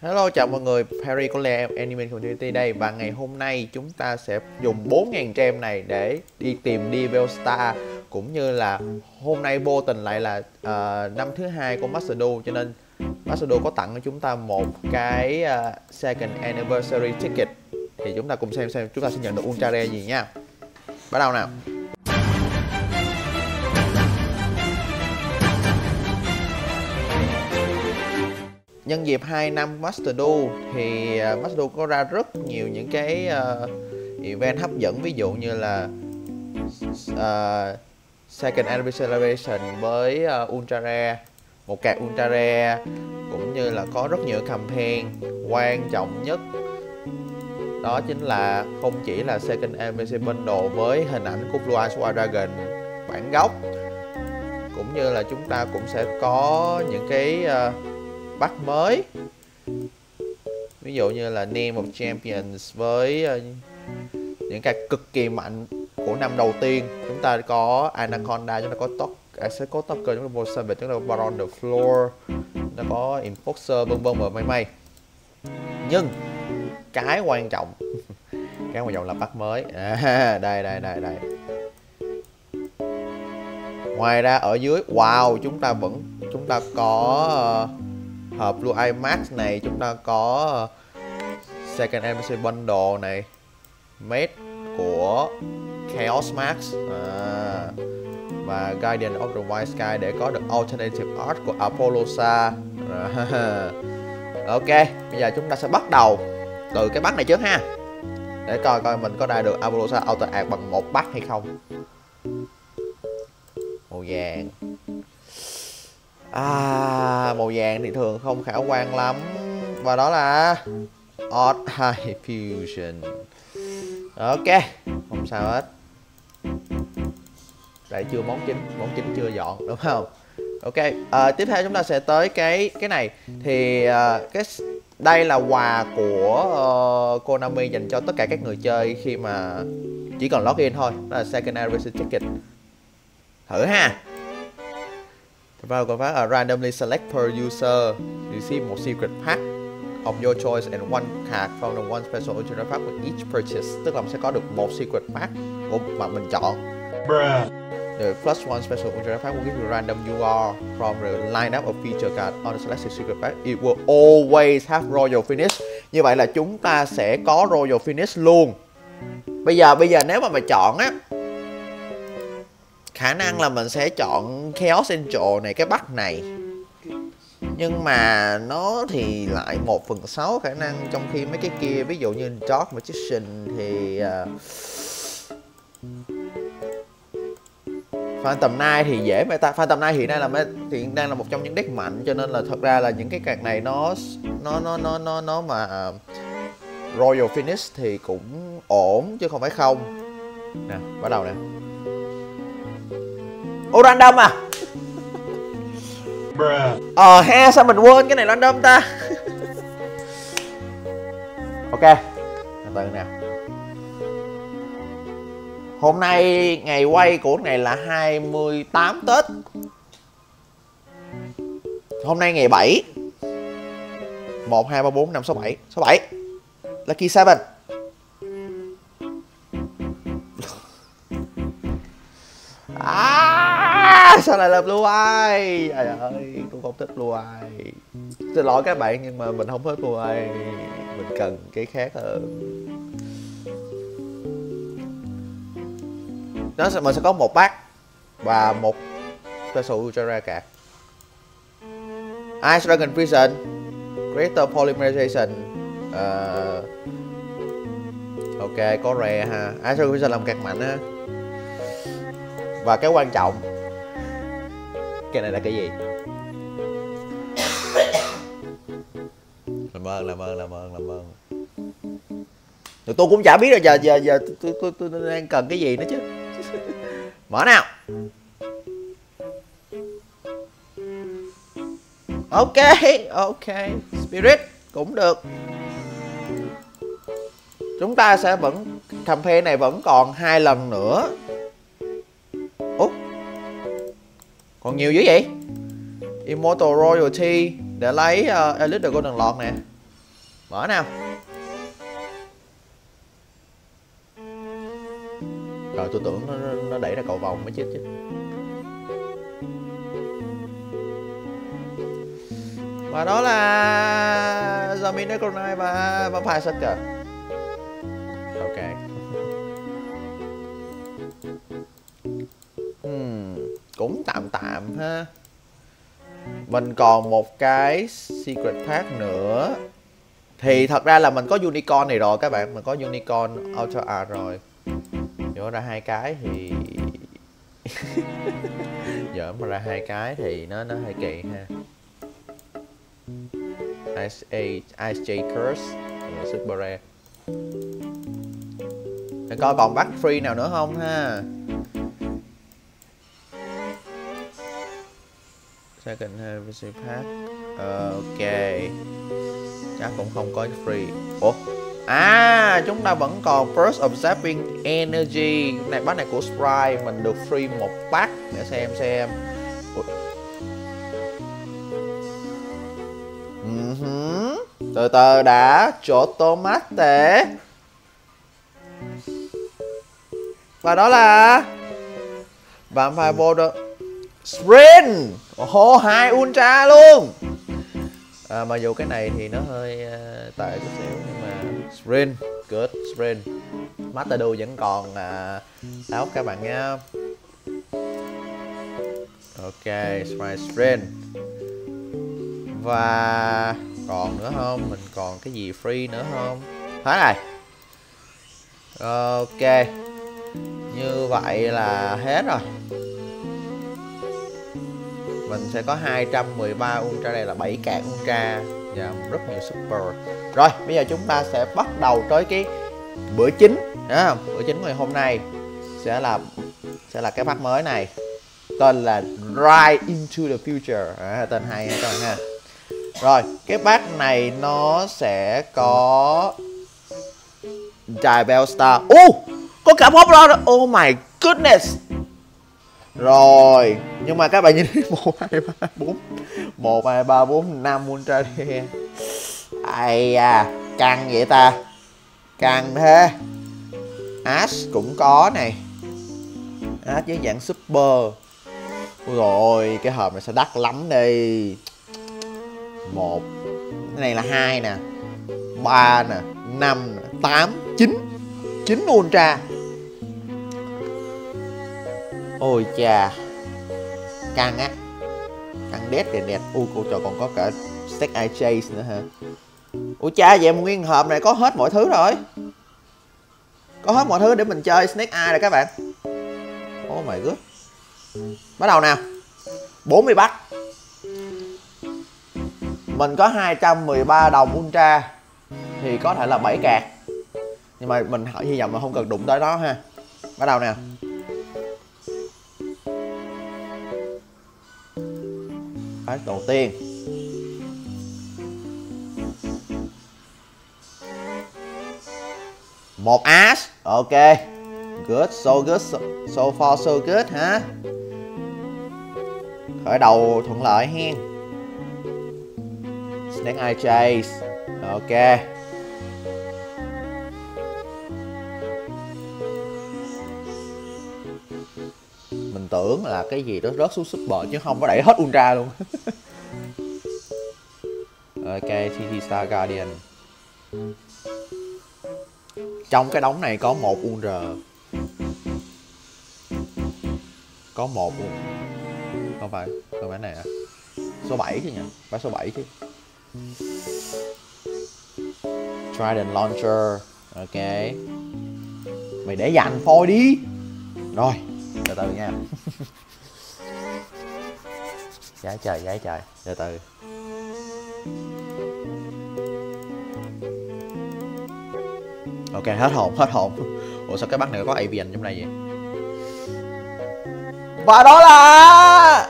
Hello, chào mọi người, Perry của Lea Anime Community đây. Và ngày hôm nay chúng ta sẽ dùng 4.000 gem này để đi tìm Devil Star. Cũng như là hôm nay vô tình lại là năm thứ hai của Master Duel, cho nên Master Duel có tặng cho chúng ta một cái Second Anniversary Ticket. Thì chúng ta cùng xem chúng ta sẽ nhận được Ultra Rare gì nha. Bắt đầu nào. Nhân dịp 2 năm Master Duel thì Master Duel có ra rất nhiều những cái event hấp dẫn, ví dụ như là Second Anniversary Celebration với Ultra Rare, một card Ultra Rare, cũng như là có rất nhiều campaign. Quan trọng nhất đó chính là không chỉ là Second Anniversary Bundle với hình ảnh của Blue Eyes White Dragon bản gốc, cũng như là chúng ta cũng sẽ có những cái bắt mới, ví dụ như là Name of Champions với những cái cực kỳ mạnh của năm đầu tiên. Chúng ta có Anaconda, chúng ta có Tucker, chúng ta có Savage, chúng ta có Baron the Floor, chúng ta có Enforcer, vân vân và mây mây. Nhưng cái quan trọng là bắt mới. Đây. Ngoài ra ở dưới, wow, chúng ta có hộp Blue Eye Max này, chúng ta có Second Anniversary Bundle này, made của Chaos Max và Guardian of the Wild Sky để có được Alternative Art của Apollosa. Ok, bây giờ chúng ta sẽ bắt đầu từ cái bắt này trước ha, để coi mình có ra được Apollosa Alter Art bằng một bắt hay không. Màu vàng. Màu vàng thì thường không khả quan lắm, và đó là Odd High Fusion. Ok, không sao hết. Đây chưa món chính chưa dọn đúng không? Ok, tiếp theo chúng ta sẽ tới cái này. Thì đây là quà của Konami dành cho tất cả các người chơi khi mà chỉ cần login thôi. Đó là Second Anniversary Ticket. Thử ha. Vào còn phát randomly select per user, receive một secret pack of your choice and one card from the one special ultra pack with each purchase. Tức là mình sẽ có được một secret pack của mà mình chọn. The plus one special ultra pack will give you random UR from the lineup of feature card on the selected secret pack. It will always have royal finish. Như vậy là chúng ta sẽ có royal finish luôn. Bây giờ nếu mà mình chọn á, khả năng là mình sẽ chọn Chaos Angel này, cái bắt này. Nhưng mà nó thì lại 1/6 khả năng, trong khi mấy cái kia ví dụ như Dark Magician thì Phantom Knight thì dễ meta. Phantom Knight hiện đang là một trong những deck mạnh, cho nên là thật ra là những cái card này nó mà Royal Finish thì cũng ổn chứ không phải không. Nè, bắt đầu nè. Ô, random à? Ha, sao mình quên cái này random ta? Ok, từ từ nè. Hôm nay ngày quay của ngày là 28 Tết. Hôm nay ngày 7. 1, 2, 3, 4, 5, 6, 7. 7 Lucky 7. Sao lại là Blue Eye? Trời ơi, tôi không thích Blue Eye. Xin lỗi các bạn, nhưng mà mình không thích Blue Eye. Mình cần cái khác hơn. Mình sẽ có một pack và một special ultra rare card. Ice Dragon Prison, Greater Polymerization. Ok, có rare ha. Ice Dragon Prison làm card mạnh ha. Và cái quan trọng, cái này là cái gì? Làm ơn. Tôi cũng chả biết rồi, giờ tôi đang cần cái gì nữa chứ. Mở nào. Ok, Spirit cũng được. Chúng ta sẽ campaign này vẫn còn 2 lần nữa. Còn nhiều dữ vậy? Immortal Royalty để lấy Elite the Golden Lord nè. Mở nào. Rồi tôi tưởng nó đẩy ra cầu vòng mới chết chứ. Và đó là Zombie Necronite và Vampire Sucker. Ok. Cũng tạm tạm ha. Mình còn một cái secret pack nữa. Thì thật ra là mình có unicorn này rồi các bạn. Mình có unicorn Ultra Art rồi. Nhớ ra hai cái thì giờ mà ra hai cái thì nó hơi kỳ ha. Ice J Curse Super Rare. Để coi còn bắt free nào nữa không ha. Second Harvest Pack. Ok. Chắc cũng không có free. Ủa? À, chúng ta vẫn còn Burst of Zapping Energy. Này bắt này của Sprite, mình được free một pack để xem. Từ từ đã, chỗ tomate. Và đó là Vampire Border Sprint. Ồ, 2 ultra luôn. Mặc dù cái này thì nó hơi tệ chút xíu nhưng mà Sprint, good Sprint. Master Duel vẫn còn áo các bạn nha. Ok, Sprint. Và còn nữa không? Mình còn cái gì free nữa không? Hết rồi. Ok. Như vậy là hết rồi. Mình sẽ có 213 ultra, đây là 7 card ultra và rất nhiều super. Rồi, bây giờ chúng ta sẽ bắt đầu tới cái bữa chính, đúng không? Bữa chính ngày hôm nay sẽ là cái pack mới này. Tên là Ride into the Future. Tên hay ha các bạn ha. Rồi, cái pack này nó sẽ có Giant Bellstar. Có cả Pop đó. Oh my goodness. Rồi, nhưng mà các bạn nhìn thấy 1, 2, 3, 4 1, 2, 3, 4, 5 ultra rare. Ai à, căng vậy ta. Căng thế. Ash cũng có này. Ash với dạng super. Ôi rồi, cái hộp này sẽ đắt lắm đi. 1. Cái này là 2 nè. 3 nè, 5 nè, 8, 9. 9 ultra. Ôi chà. Căng á. Căng đét kìa đẹp. Ui cô trời, còn có cả Stack Eye Chase nữa hả. Ui cha, vậy mà nguyên hộp này có hết mọi thứ rồi. Có hết mọi thứ để mình chơi Snake Eye rồi các bạn. Oh my god. Bắt đầu nào. 40 baht. Mình có 213 đồng ultra thì có thể là 7 card. Nhưng mà mình hy vọng là không cần đụng tới đó ha. Bắt đầu nè. Phát đầu tiên. Một Ash. Ok. Good, so good, so far so good hả. Khởi đầu thuận lợi hen. Snake Eye Chase. Ok. Mình tưởng là cái gì đó rớt xuống super chứ không có đẩy hết ultra luôn. Ok, TT Star Guardian. Trong cái đống này có một ultra. Có một luôn. Không phải cái này à. Số 7 chứ nhỉ? Phải số 7 chứ. Trident Launcher. Ok. Mày để dành phôi đi. Rồi, từ từ nha. Gái trời, từ từ. Ok, hết hồn. Ủa sao cái bắt này có avian trong này vậy? Và đó là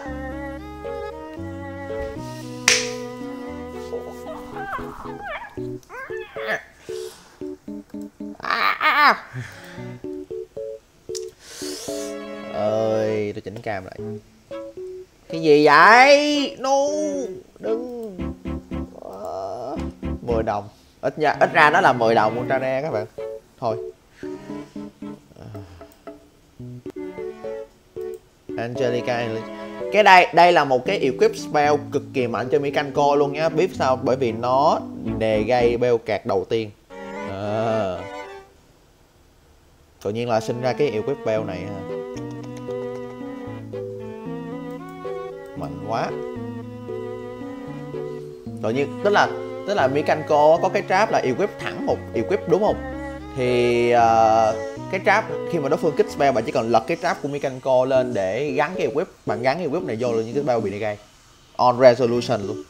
ơi, tôi chỉnh cam lại. Cái gì vậy? No, đừng. 10 đồng. Ít ra nó là 10 đồng ultra rare các bạn. Thôi. Angelica. Cái đây là một cái equip spell cực kỳ mạnh cho Mikanko luôn nhá. Biết sao? Bởi vì nó đề gây beo card đầu tiên. Tự nhiên là sinh ra cái equip spell này ha. Mạnh quá. Tự nhiên tức là Mikanko có cái trap là equip thẳng một equip đúng không? Thì cái trap khi mà đối phương kích spell bạn chỉ cần lật cái trap của Mikanko lên để gắn cái equip, bạn gắn cái equip này vô là những cái spell bị negate on resolution luôn.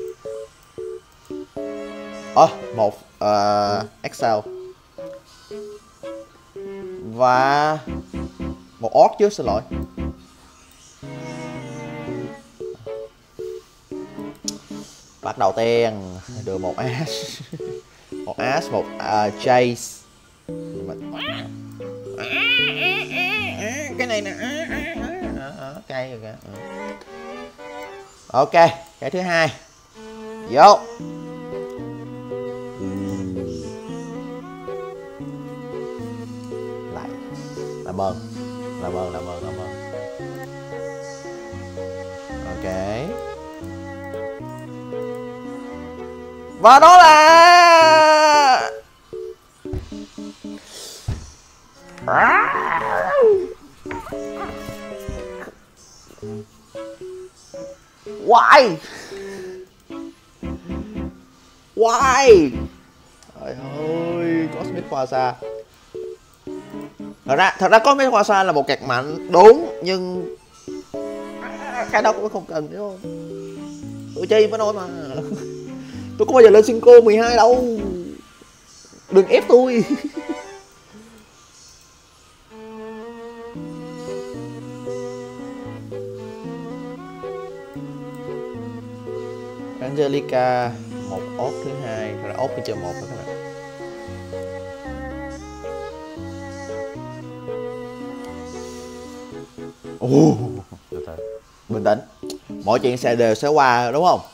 Một Excel và một orc chứ, xin lỗi. Bắt đầu tiên được một Ash. Một Ash, một Chase. Cái này nè. Cây rồi kìa. Ok, cái thứ hai. Vô. Lại. Làm ơn. Ok. Và đó là Why? Trời ơi, Cosmic Quasar. Thật ra Cosmic Quasar là một card mạnh đúng, nhưng cái đó cũng không cần đúng không? Tụi chi mới nói mà. Tôi có bao giờ lên Synco 12 đâu. Đừng ép tôi. Angelica, một ốp thứ hai, rồi ốp cái chơi một rồi các bạn. Bình tĩnh, mọi chuyện đều sẽ qua đúng không?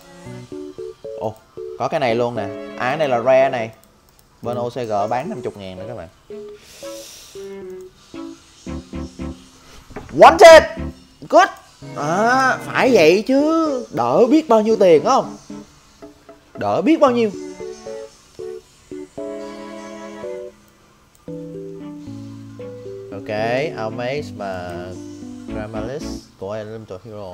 Có cái này luôn nè. Cái này là rare này. Bên OCG bán 50.000 nữa các bạn. Wanted. Good. Phải vậy chứ. Đỡ biết bao nhiêu tiền không? Đỡ biết bao nhiêu. Ok, Almaze và Gramalis của Elemental Hero.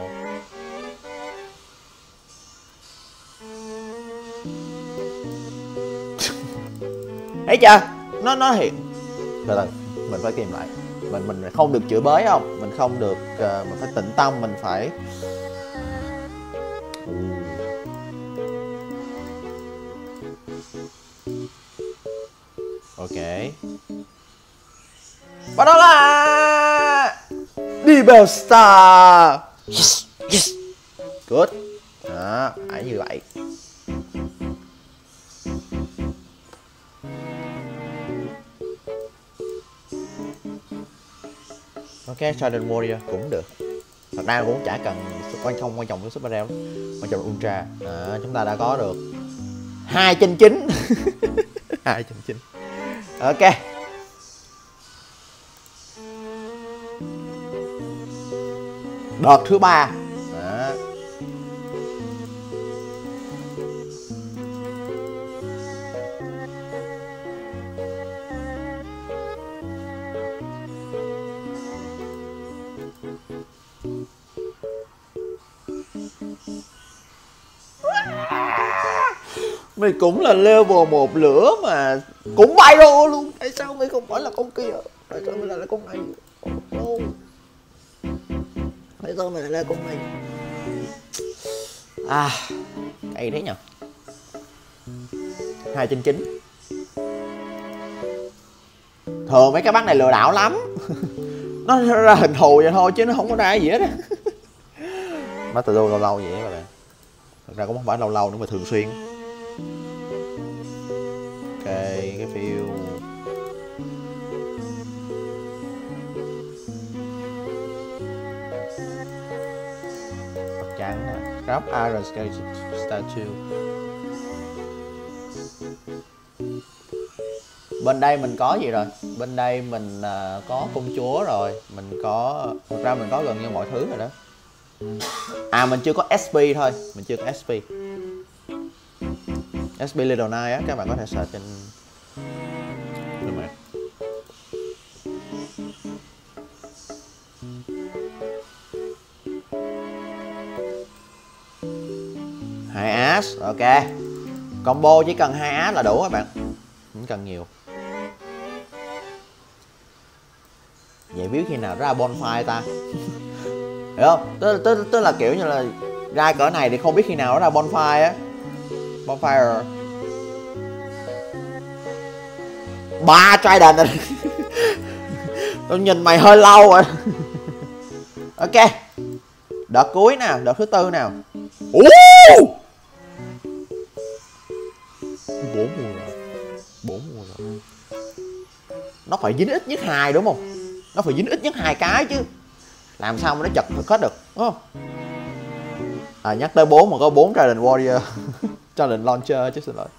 Thấy chưa? Nó hiện. Từ từ, mình phải kìm lại. Mình không được chửi bới không? Mình không được, mình phải tĩnh tâm, mình phải. Ok. Và đó là Dispel Star. Yes. Good. Đó, phải như vậy. Ok, Trident Warrior cũng được. Thật ra cũng chả cần quan trọng với Super Rare, quan trọng Ultra. Chúng ta đã có được 2/9. 2/9. Ok. Đợt thứ 3. Mày cũng là level 1 lửa mà cũng viral luôn. Tại sao mày không phải là con kia? Tại sao mày lại là con này? No. Tại sao mày lại là con này? Cay thế nhỉ? 2/9. Thường mấy cái bắn này lừa đảo lắm. Nó ra hình thù vậy thôi chứ nó không có ra gì hết á. Nó từ lâu vậy các bạn. Thật ra cũng không phải lâu nữa mà thường xuyên. Ok, cái phiêu trắng nè, Grab Iron Statue. Bên đây mình có gì rồi? Bên đây mình có công chúa rồi. Mình có... Thật ra mình có gần như mọi thứ rồi đó. À mình chưa có SP thôi. Mình chưa có SP. SP Little Knight á. Các bạn có thể search trên... Đúng rồi. Hai as, ok. Combo chỉ cần 2 as là đủ các bạn. Không cần nhiều. Vậy biết khi nào ra bonfire ta? Hiểu không? Tức là kiểu như là ra cỡ này thì không biết khi nào nó ra bonfire á. Bonfire. 3 Trident rồi. Tôi nhìn mày hơi lâu rồi. Ok. Đợt cuối nào, đợt thứ tư nào. 4 mùa rồi. 4 mùa rồi. Nó phải dính ít nhất 2 đúng không? Nó phải dính ít nhất 2 cái chứ. Làm sao mà nó chật hết được, đúng không? À nhắc tới 4 mà có 4 Trident Warrior. Trident Launcher chứ xin lỗi.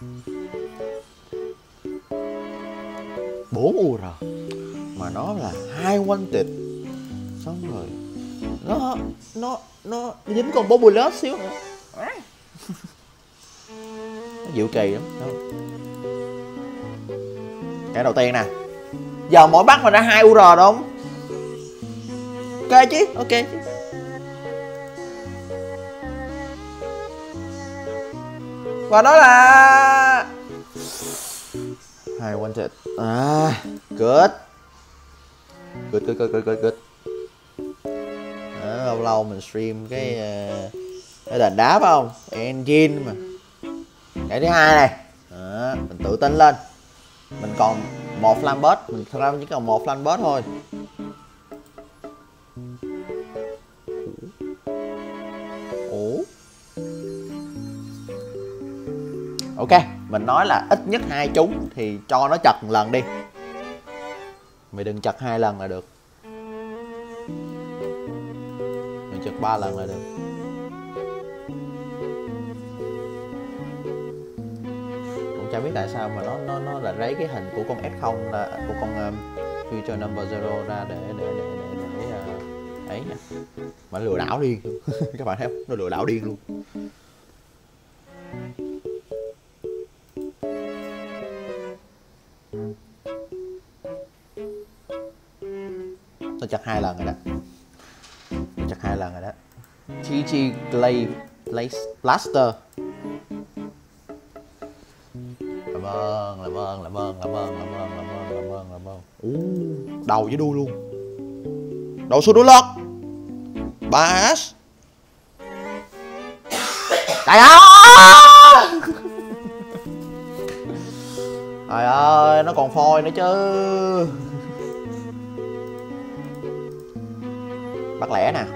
4 UR mà nó là 2 wanted. Xong rồi nó dính con bố bullet xíu nữa. Nó dịu kỳ lắm. Cái đầu tiên nè. Giờ mỗi bắt mà ra 2 UR đúng không? Ok chứ, ok chứ. Và đó là 2 wanted. À, good. Good. Đó, lâu lâu mình stream cái đền đá phải không? Engine mà. Cái thứ hai này. Đó, mình tự tin lên. Mình còn một flambot, mình thật ra chỉ còn một flambot thôi. Ủa? Ok, mình nói là ít nhất 2 trúng thì cho nó chật một lần đi. Mày đừng chật 2 lần là được. Mày chật 3 lần là được. Cũng chả biết tại sao mà nó lại lấy cái hình của con F0 là của con Future Number Zero ra để ấy nha. Mà lừa đảo điên. Các bạn thấy không? Nó lừa đảo điên luôn. Nó chặt 2 lần rồi đó. Nó chặt 2 lần rồi đó. TG Glaive Blaster. Làm ơn. Đầu với đuôi luôn. Đầu số đuôi lót. 3 as. Trời ơi. Trời ơi, nó còn phôi nữa chứ. Bắt lẻ nè.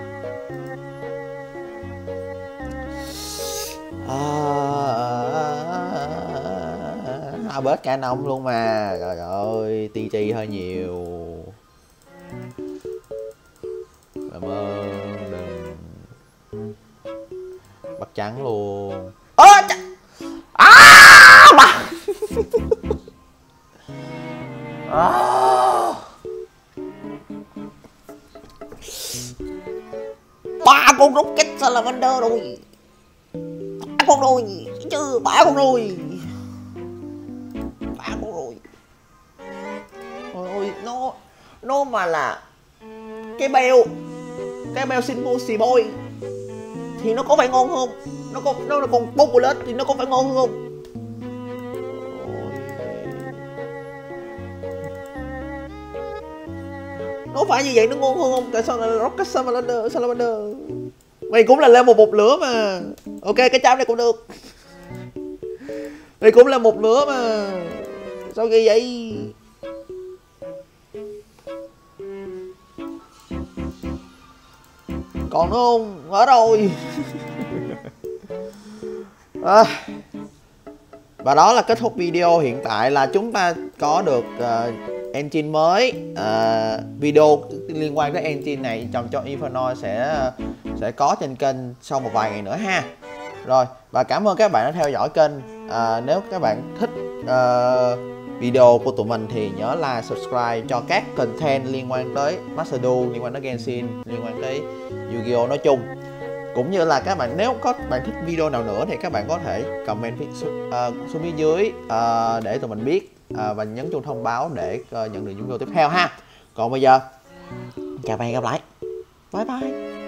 Bớt cả nông luôn mà. Trời ơi, TG hơi nhiều. Cảm ơn, đừng. Bắt trắng luôn. Bà. Ba con rocket salamander rồi. Ba con rồi chứ, ba con rồi. Ôi nó mà là cái beo Sinmosi Boy thì nó có phải ngon không? Nó là con Populus thì nó có phải ngon không? Nó phải như vậy nó ngon hơn không? Tại sao là Rocket Salamander? Mày cũng là level 1 lửa mà. Ok, cái cháo này cũng được. Mày cũng là 1 lửa mà. Sao kỳ vậy? Còn nữa không? Hết rồi. Và đó là kết thúc video. Hiện tại là chúng ta có được engine mới. Video liên quan tới engine này trong cho Infernoid sẽ có trên kênh sau một vài ngày nữa ha. Rồi, và cảm ơn các bạn đã theo dõi kênh. nếu các bạn thích video của tụi mình thì nhớ like, subscribe cho các content liên quan tới Master Duel, liên quan tới Genshin, liên quan tới Yu-Gi-Oh nói chung. Cũng như là các bạn nếu có bạn thích video nào nữa thì các bạn có thể comment xuống phía dưới để tụi mình biết và nhấn chuông thông báo để nhận được những video tiếp theo ha. Còn bây giờ chào và hẹn gặp lại. Bye bye.